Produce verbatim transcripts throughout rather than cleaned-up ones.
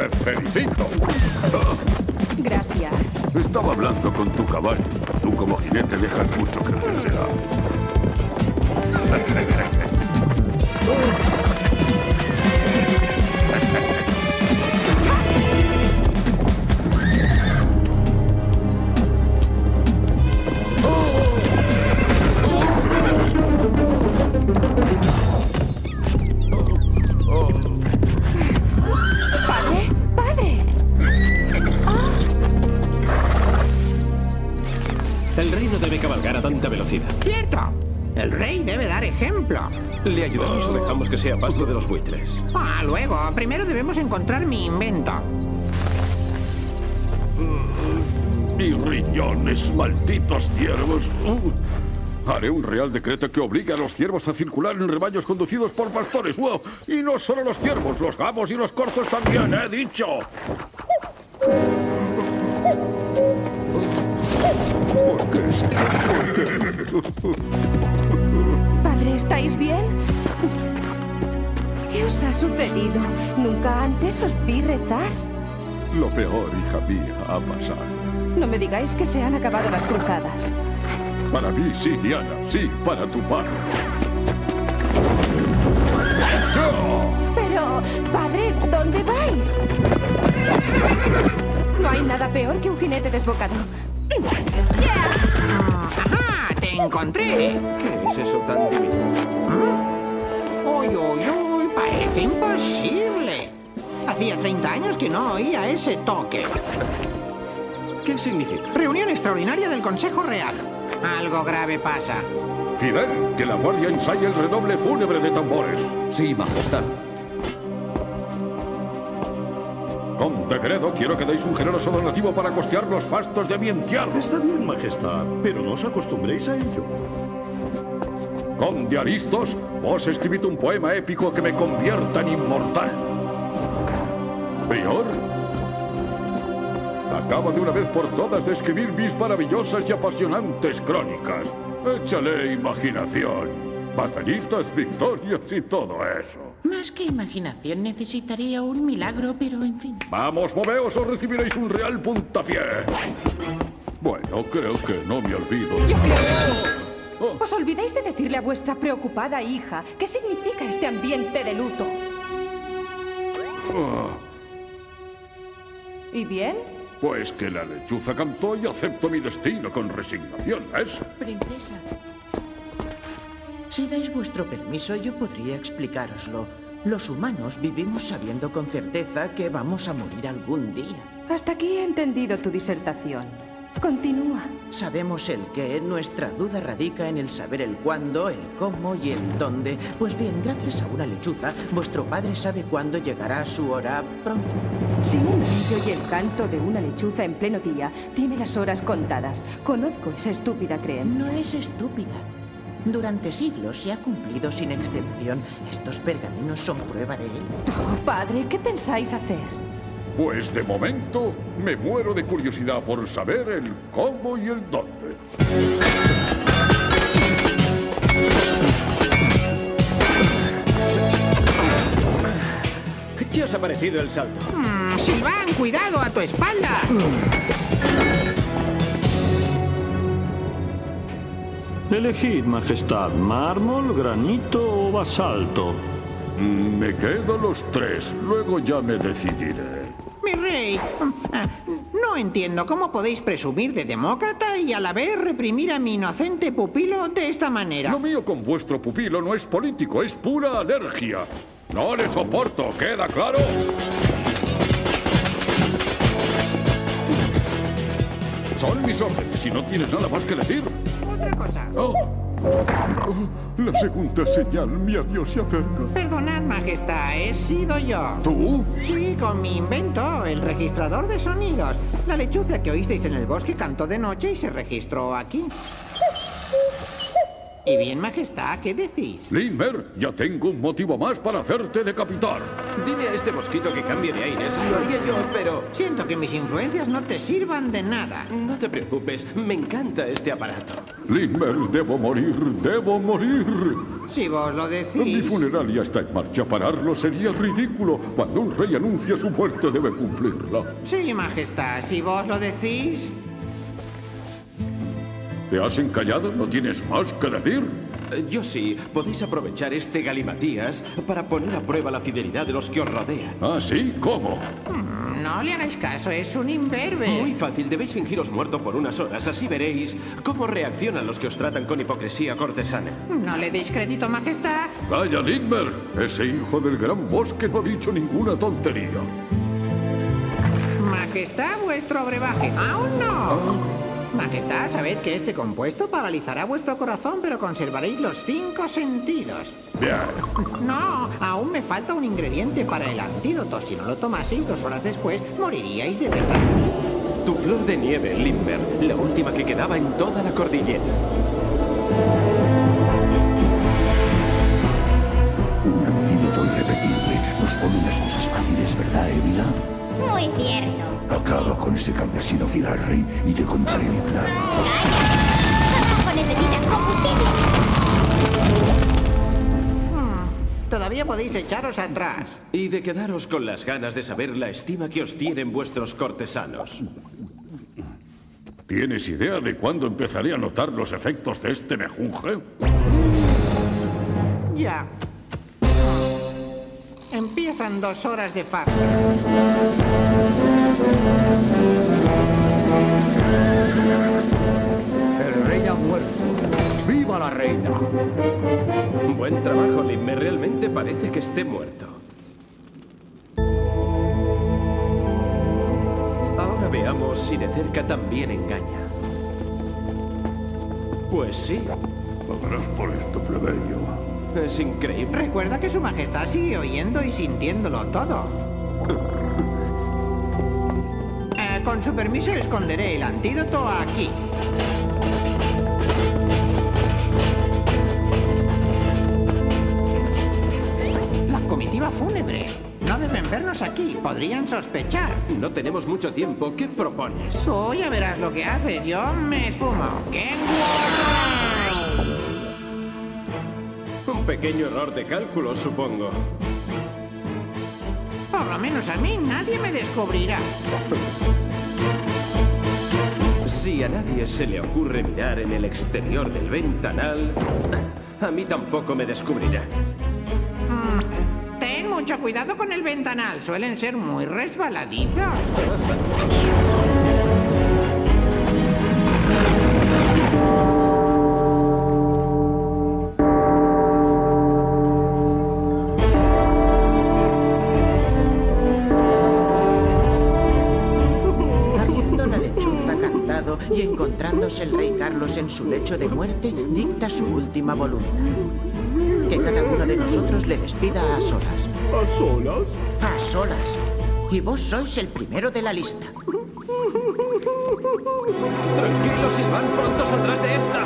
¡Te felicito! Gracias. Estaba hablando con tu caballo. Tú como jinete dejas mucho que desear. Tanta velocidad. ¡Cierto! El rey debe dar ejemplo. ¿Le ayudamos o dejamos que sea pasto de los buitres? Ah, luego. Primero debemos encontrar mi invento. ¡Mis riñones, malditos ciervos! Uh, haré un real decreto que obligue a los ciervos a circular en rebaños conducidos por pastores. ¡Wow! Y no solo los ciervos, los gamos y los cortos también, he dicho. ¿Por qué? ¿Por qué? Padre, ¿estáis bien? ¿Qué os ha sucedido? Nunca antes os vi rezar. Lo peor, hija mía, ha pasado. No me digáis que se han acabado las cruzadas. Para mí, sí, Diana. Sí, para tu padre. Pero, padre, ¿dónde vais? No hay nada peor que un jinete desbocado. ¡Ajá! ¡Te encontré! ¿Qué es eso tan divino? ¿Mm? ¡Uy, uy, uy! ¡Parece imposible! Hacía treinta años que no oía ese toque. ¿Qué significa? Reunión extraordinaria del Consejo Real. Algo grave pasa. Fidel, que la guardia ensaye el redoble fúnebre de tambores. Sí, majestad. Conde Gredo, quiero que deis un generoso donativo para costear los fastos de mi entierro. Está bien, majestad, pero no os acostumbréis a ello. Conde Aristos, vos escribid un poema épico que me convierta en inmortal. Prior, acaba de una vez por todas de escribir mis maravillosas y apasionantes crónicas. Échale imaginación. Batallitas, victorias y todo eso. Más que imaginación, necesitaría un milagro, pero en fin. Vamos, moveos o recibiréis un real puntapié. Bueno, creo que no me olvido. Yo creo que oh. Os olvidáis de decirle a vuestra preocupada hija qué significa este ambiente de luto. Oh. ¿Y bien? Pues que la lechuza cantó y acepto mi destino con resignación, ¿es? Princesa, si dais vuestro permiso, yo podría explicároslo. Los humanos vivimos sabiendo con certeza que vamos a morir algún día. Hasta aquí he entendido tu disertación. Continúa. Sabemos el qué, nuestra duda radica en el saber el cuándo, el cómo y el dónde. Pues bien, gracias a una lechuza, vuestro padre sabe cuándo llegará su hora pronto. Si un brillo y el canto de una lechuza en pleno día tiene las horas contadas, conozco esa estúpida creencia. No es estúpida. Durante siglos se ha cumplido sin excepción. Estos pergaminos son prueba de ello. Oh, padre, ¿qué pensáis hacer? Pues de momento me muero de curiosidad por saber el cómo y el dónde. ¿Qué os ha parecido el salto? Mm, Silván, cuidado a tu espalda. Elegid, majestad, mármol, granito o basalto. Mm, me quedo los tres, luego ya me decidiré. Mi rey, no entiendo cómo podéis presumir de demócrata y a la vez reprimir a mi inocente pupilo de esta manera. Lo mío con vuestro pupilo no es político, es pura alergia. No le soporto, ¿queda claro? Son mis órdenes y no tienes nada más que decir. Otra cosa. Oh. Oh, la segunda señal, mi adiós se acerca. Perdonad, majestad, he sido yo. ¿Tú? Sí, con mi invento, el registrador de sonidos. La lechuza que oísteis en el bosque cantó de noche y se registró aquí. Y bien, Majestad, ¿qué decís? Lindmer, ya tengo un motivo más para hacerte decapitar. Dile a este mosquito que cambie de aires. Lo haría yo, pero... Siento que mis influencias no te sirvan de nada. No te preocupes, me encanta este aparato. Lindmer, debo morir, debo morir. Si vos lo Mi decís... funeral ya está en marcha. Pararlo sería ridículo. Cuando un rey anuncia su muerte, debe cumplirla. Sí, Majestad, si vos lo decís... ¿Te has encallado? ¿No tienes más que decir? Eh, Yo sí. Podéis aprovechar este galimatías para poner a prueba la fidelidad de los que os rodean. ¿Ah, sí? ¿Cómo? No le hagáis caso, es un imberbe. Muy fácil, debéis fingiros muerto por unas horas, así veréis cómo reaccionan los que os tratan con hipocresía cortesana. No le deis crédito, Majestad. Vaya, Lindmer. Ese hijo del gran bosque no ha dicho ninguna tontería. Majestad, vuestro brebaje. ¡Aún no! Majestad, sabed que este compuesto paralizará vuestro corazón, pero conservaréis los cinco sentidos. Bien. No, aún me falta un ingrediente para el antídoto. Si no lo tomaseis dos horas después, moriríais de verdad. Tu flor de nieve, Lindmer, la última que quedaba en toda la cordillera. Un antídoto irrepetible nos pone las cosas fáciles, ¿verdad, Emilia? Muy cierto. Acaba con ese campesino fiel al rey y te contaré mi plan. Abajo necesitan combustible. Hmm, todavía podéis echaros atrás. Y de quedaros con las ganas de saber la estima que os tienen vuestros cortesanos. ¿Tienes idea de cuándo empezaré a notar los efectos de este mejunje? Ya. Empiezan dos horas de farsa. El rey ha muerto. ¡Viva la reina! Buen trabajo, Lindmer. Realmente parece que esté muerto. Ahora veamos si de cerca también engaña. Pues sí. Pagarás por esto, plebeyo. Es increíble. Recuerda que su majestad sigue oyendo y sintiéndolo todo. Eh, con su permiso esconderé el antídoto aquí. La comitiva fúnebre. No deben vernos aquí. Podrían sospechar. No tenemos mucho tiempo. ¿Qué propones? Tú ya verás lo que haces. Yo me esfumo. ¡Qué guay! Un pequeño error de cálculo, supongo. Por lo menos a mí nadie me descubrirá. Si a nadie se le ocurre mirar en el exterior del ventanal, a mí tampoco me descubrirá. Mm, ten mucho cuidado con el ventanal. Suelen ser muy resbaladizos. Y encontrándose el rey Carlos en su lecho de muerte, dicta su última voluntad. Que cada uno de nosotros le despida a solas. ¿A solas? A solas. Y vos sois el primero de la lista. Tranquilo, Silván, pronto saldrás de esta.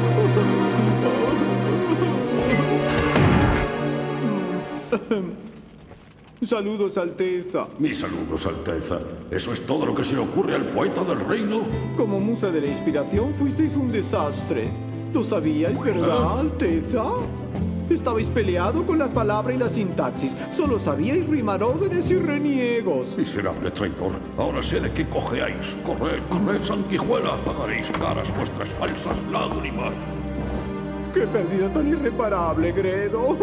Saludos, Alteza. Mis saludos, Alteza. ¿Eso es todo lo que se le ocurre al poeta del reino? Como musa de la inspiración fuisteis un desastre. ¿Lo sabíais, verdad, Alteza? Estabais peleado con la palabra y la sintaxis. Solo sabíais rimar órdenes y reniegos. Miserable traidor. Ahora sé de qué cojeáis. Corred, corred, sanguijuela. Pagaréis caras vuestras falsas lágrimas. ¡Qué pérdida tan irreparable, Gredo!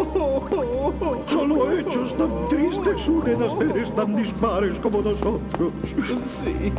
Solo hechos tan tristes unen a seres tan dispares como nosotros. Sí.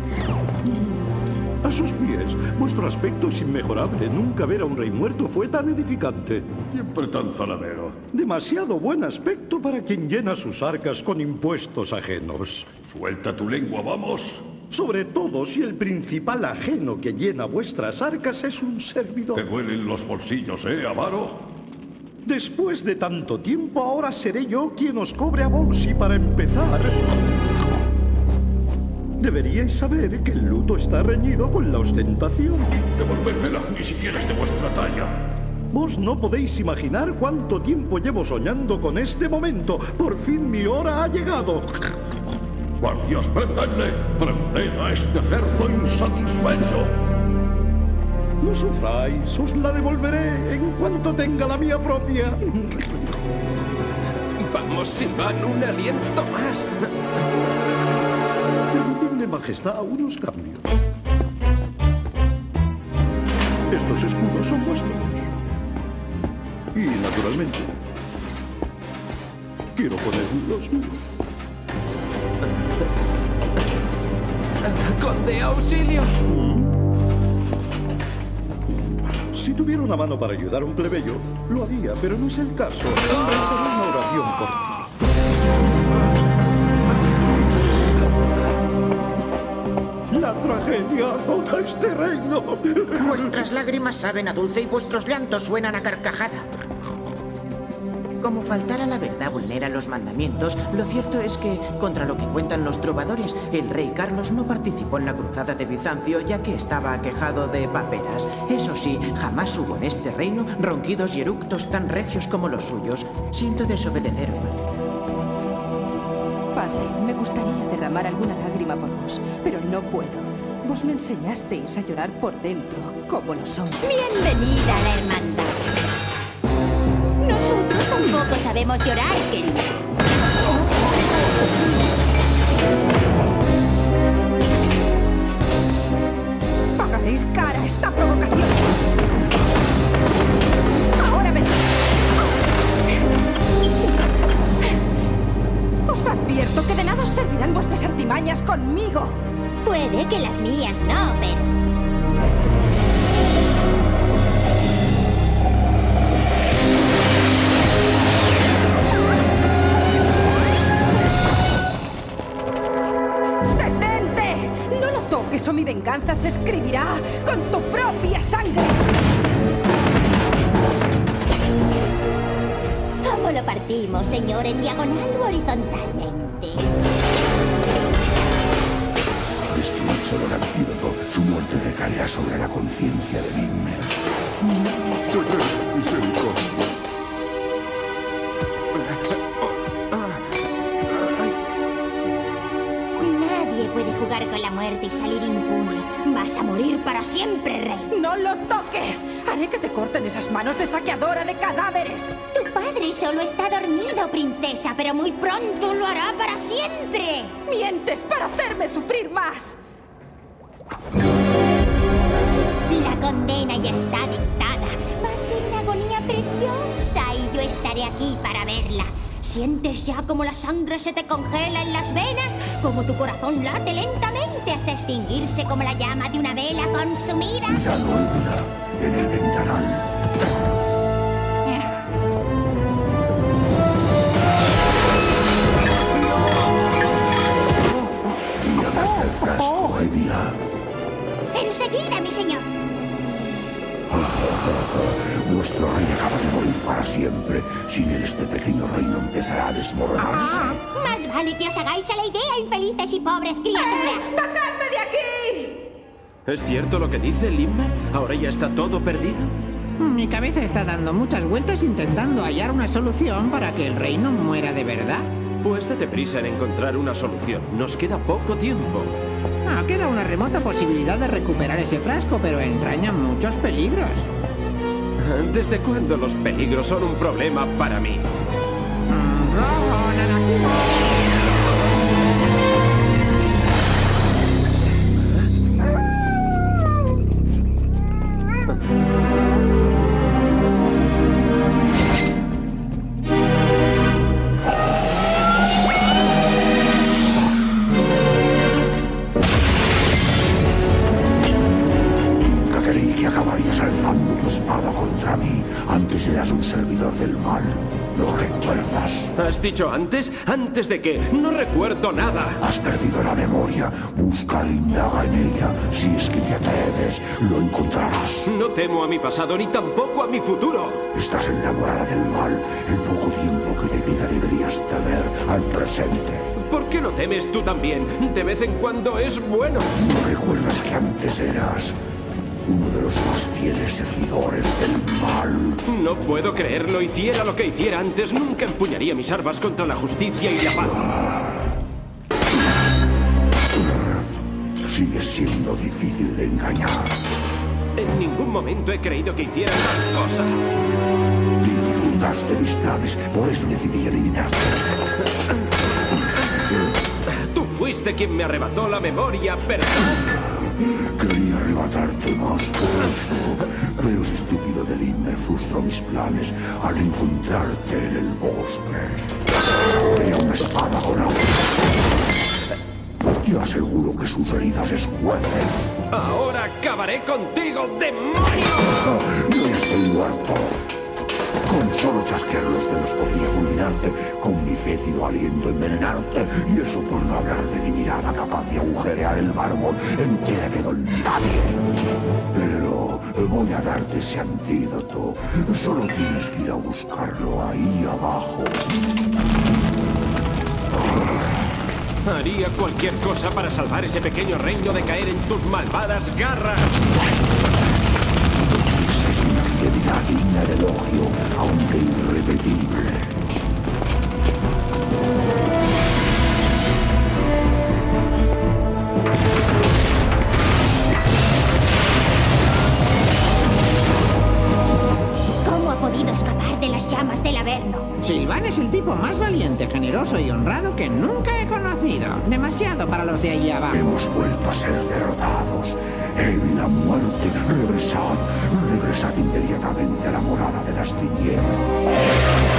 A sus pies, vuestro aspecto es inmejorable. Nunca ver a un rey muerto fue tan edificante. Siempre tan zalamero. Demasiado buen aspecto para quien llena sus arcas con impuestos ajenos. Suelta tu lengua, vamos. Sobre todo si el principal ajeno que llena vuestras arcas es un servidor. Te duelen los bolsillos, ¿eh, avaro? Después de tanto tiempo, ahora seré yo quien os cobre a vos. Y para empezar... Deberíais saber que el luto está reñido con la ostentación. Devolvérmela, ni siquiera es de vuestra talla. Vos no podéis imaginar cuánto tiempo llevo soñando con este momento. Por fin mi hora ha llegado. Guardias, prendedle. Prended a este cerdo insatisfecho. No sufráis, os la devolveré en cuanto tenga la mía propia. Vamos, Silvan, un aliento más. Permitidme, majestad, unos cambios. Estos escudos son vuestros. Y, naturalmente, quiero poner los míos. ¡Conde, auxilio! Si tuviera una mano para ayudar a un plebeyo, lo haría, pero no es el caso. Realizaré una oración por ti. La tragedia azota este reino. Vuestras lágrimas saben a dulce y vuestros llantos suenan a carcajada. Como faltar a la verdad vulnera los mandamientos, lo cierto es que, contra lo que cuentan los trovadores, el rey Carlos no participó en la cruzada de Bizancio ya que estaba aquejado de paperas. Eso sí, jamás hubo en este reino ronquidos y eructos tan regios como los suyos. Siento desobedeceros. Padre, me gustaría derramar alguna lágrima por vos, pero no puedo. Vos me enseñasteis a llorar por dentro, como los hombres. Bienvenida a la hermandad. Nosotros tampoco sabemos llorar, querido. Pagaréis cara a esta provocación. Ahora venid. Os advierto que de nada os servirán vuestras artimañas conmigo. Puede que las mías no, pero... Eso mi venganza se escribirá con tu propia sangre. ¿Cómo lo partimos, señor? ¿En diagonal o horizontalmente? Destruid solo el antídoto. Su muerte recaerá sobre la conciencia de Limmer. Puede jugar con la muerte y salir impune. Vas a morir para siempre, rey. ¡No lo toques! Haré que te corten esas manos de saqueadora de cadáveres. Tu padre solo está dormido, princesa, pero muy pronto lo hará para siempre. ¡Mientes para hacerme sufrir más! La condena ya está dictada. Va a ser una agonía preciosa y yo estaré aquí para verla. ¿Sientes ya como la sangre se te congela en las venas? ¿Como tu corazón late lentamente hasta extinguirse como la llama de una vela consumida? Cuidado, Ébila, en el ventanal. Tírame del frasco, Ébila. Enseguida, mi señor. Nuestro rey acaba de morir para siempre. Sin él, este pequeño reino empezará a desmoronarse. Ah, más vale que os hagáis a la idea, infelices y pobres criaturas. ¡Eh! ¡Bajadme de aquí! ¿Es cierto lo que dice Limmer? ¿Ahora ya está todo perdido? Mi cabeza está dando muchas vueltas intentando hallar una solución para que el reino muera de verdad. Pues date prisa en encontrar una solución. Nos queda poco tiempo. Ah, queda una remota posibilidad de recuperar ese frasco, pero entraña muchos peligros. ¿Desde cuándo los peligros son un problema para mí? Antes eras un servidor del mal. ¿Lo recuerdas? ¿Has dicho antes? ¿Antes de qué? No recuerdo nada. Has perdido la memoria. Busca e indaga en ella. Si es que te atreves, lo encontrarás. No temo a mi pasado ni tampoco a mi futuro. Estás enamorada del mal. El poco tiempo que te queda deberías temer al presente. ¿Por qué no temes tú también? De vez en cuando es bueno. ¿No recuerdas que antes eras uno de los más fieles servidores del mal? No puedo creerlo. Hiciera lo que hiciera antes, nunca empuñaría mis armas contra la justicia y la paz. Sigue siendo difícil de engañar. En ningún momento he creído que hiciera tal cosa. Dificultaste mis planes, por eso decidí eliminarte. Tú fuiste quien me arrebató la memoria, ¿verdad? Quería arrebatarte más por eso, pero ese estúpido Delimmer frustró mis planes al encontrarte en el bosque. Saqué una espada con agua. Te aseguro que sus heridas escuecen. Ahora acabaré contigo, demonio. Yo ya estoy harto. Con solo chasquear los dedos podría fulminarte, con mi fétido aliento envenenarte, y eso por no hablar de mi mirada capaz de agujerear el mármol entera que don nadie. Pero voy a darte ese antídoto. Solo tienes que ir a buscarlo ahí abajo. Haría cualquier cosa para salvar ese pequeño reino de caer en tus malvadas garras. Esa es una fidelidad digna de elogio, aunque irrepetible. ¿Cómo ha podido escapar de las llamas del Averno? Silvan es el tipo más valiente, generoso y honrado que nunca he conocido. Demasiado para los de allí abajo. Hemos vuelto a ser derrotados. Evil, la muerte, regresad. Regresad inmediatamente a la morada de las tinieblas.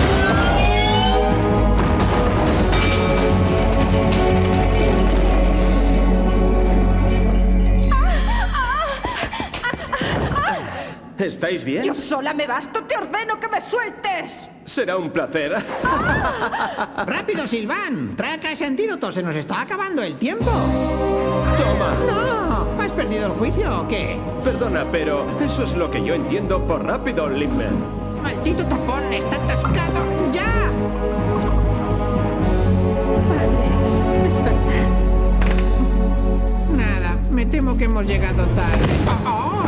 ¿Estáis bien? Yo sola me basto, te ordeno que me sueltes. Será un placer. ¡Rápido, Silvan! ¡Traca ese antídoto! ¡Se nos está acabando el tiempo! ¡Toma! ¡No! ¿Has perdido el juicio o qué? Perdona, pero eso es lo que yo entiendo por rápido, Limmer. ¡Maldito tapón! ¡Está atascado! ¡Ya! Padre, despertar. Nada, me temo que hemos llegado tarde. ¡Oh!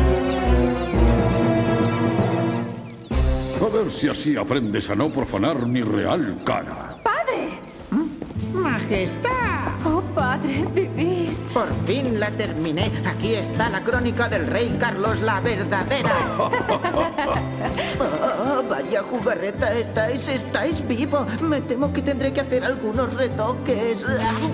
A ver si así aprendes a no profanar mi real cara. ¡Padre! ¡Majestad! ¡Oh, padre, vivís! Por fin la terminé. Aquí está la crónica del rey Carlos la verdadera. Oh, vaya jugarreta estáis, estáis vivo. Me temo que tendré que hacer algunos retoques.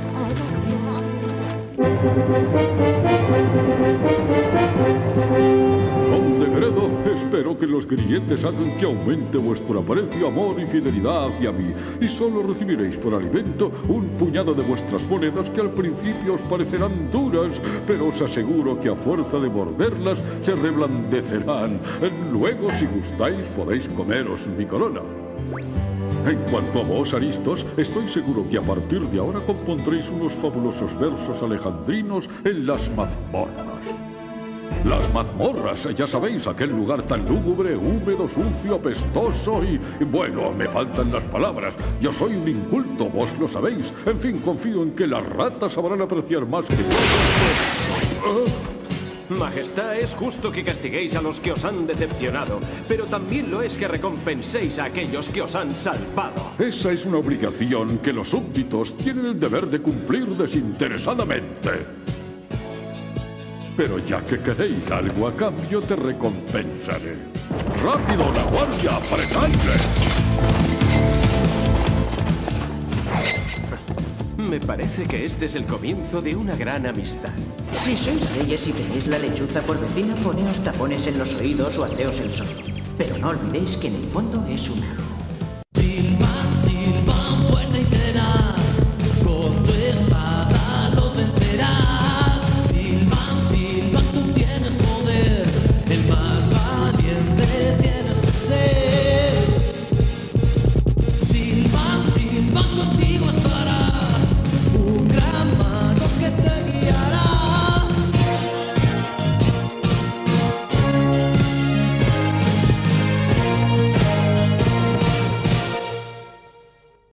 Conde Gredo, espero que los grilletes hagan que aumente vuestro aprecio, amor y fidelidad hacia mí. Y solo recibiréis por alimento un puñado de vuestras monedas que al principio os parecerán duras, pero os aseguro que a fuerza de morderlas se reblandecerán. Luego, si gustáis, podéis comeros mi corona. En cuanto a vos, Aristos, estoy seguro que a partir de ahora compondréis unos fabulosos versos alejandrinos en las mazmorras. Las mazmorras, ya sabéis, aquel lugar tan lúgubre, húmedo, sucio, apestoso y... Bueno, me faltan las palabras. Yo soy un inculto, vos lo sabéis. En fin, confío en que las ratas sabrán apreciar más que yo. Majestad, es justo que castiguéis a los que os han decepcionado, pero también lo es que recompenséis a aquellos que os han salvado. Esa es una obligación que los súbditos tienen el deber de cumplir desinteresadamente. Pero ya que queréis algo a cambio, te recompensaré. ¡Rápido, la guardia! ¡Apretadle! Me parece que este es el comienzo de una gran amistad. Si sois reyes y tenéis la lechuza por vecina, poneos tapones en los oídos o haceos el sordo. Pero no olvidéis que en el fondo es una.